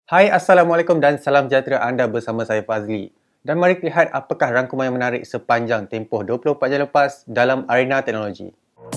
Hai, Assalamualaikum dan salam sejahtera, anda bersama saya Fazli. Dan mari lihat apakah rangkuman yang menarik sepanjang tempoh 24 jam lepas dalam arena teknologi.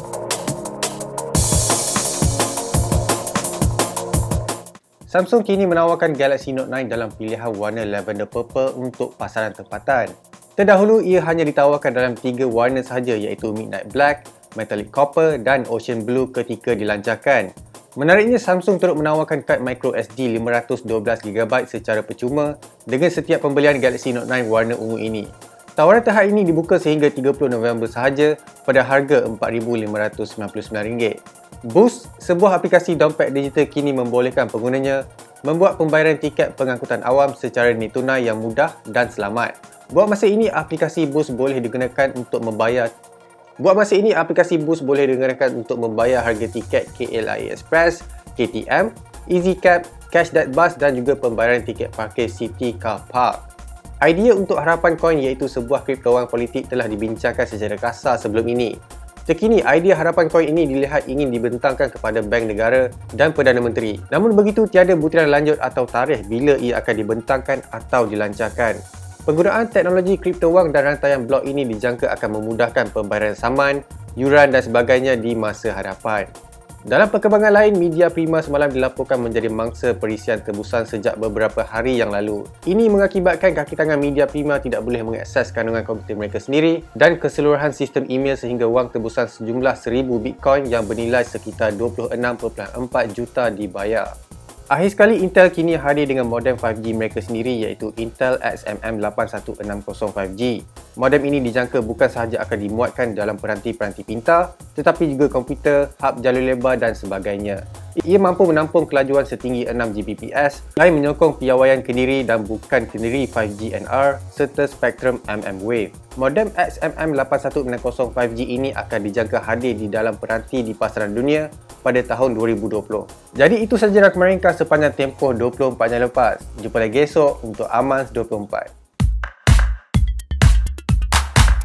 Samsung kini menawarkan Galaxy Note 9 dalam pilihan warna lavender purple untuk pasaran tempatan. Terdahulu, ia hanya ditawarkan dalam 3 warna sahaja iaitu Midnight Black, Metallic Copper dan Ocean Blue ketika dilancarkan. Menariknya, Samsung turut menawarkan kad microSD 512GB secara percuma dengan setiap pembelian Galaxy Note 9 warna ungu ini. Tawaran tahap ini dibuka sehingga 30 November sahaja pada harga RM4,599. Boost, sebuah aplikasi dompet digital kini membolehkan penggunanya membuat pembayaran tiket pengangkutan awam secara nilai tunai yang mudah dan selamat. Buat masa ini, aplikasi Boost boleh digunakan untuk membayar harga tiket KLIA Express, KTM, EasyCab, Cash.Bus dan juga pembayaran tiket parkir City Car Park. Idea untuk harapan koin iaitu sebuah kripto wang politik telah dibincangkan secara kasar sebelum ini. Terkini, idea harapan koin ini dilihat ingin dibentangkan kepada bank negara dan Perdana Menteri. Namun begitu, tiada butiran lanjut atau tarikh bila ia akan dibentangkan atau dilancarkan. Penggunaan teknologi kripto wang dan rantaian blok ini dijangka akan memudahkan pembayaran saman, yuran dan sebagainya di masa hadapan. Dalam perkembangan lain, media Prima semalam dilaporkan menjadi mangsa perisian tebusan sejak beberapa hari yang lalu. Ini mengakibatkan kaki tangan media Prima tidak boleh mengakses kandungan komputer mereka sendiri dan keseluruhan sistem email sehingga wang tebusan sejumlah 1000 Bitcoin yang bernilai sekitar 26.4 juta dibayar. Akhir sekali, Intel kini hadir dengan modem 5G mereka sendiri iaitu Intel XMM 8160 5G. Modem ini dijangka bukan sahaja akan dimuatkan dalam peranti-peranti pintar tetapi juga komputer, hub jalur lebar dan sebagainya. Ia mampu menampung kelajuan setinggi 6 Gbps selain menyokong piawaian kendiri dan bukan kendiri 5G NR serta spektrum mmWave. Modem XMM 8160 5G ini akan dijangka hadir di dalam peranti di pasaran dunia pada tahun 2020. Jadi itu sahaja rangkuman ringkas sepanjang tempoh 24 jam lepas. Jumpa lagi esok untuk Amans 24.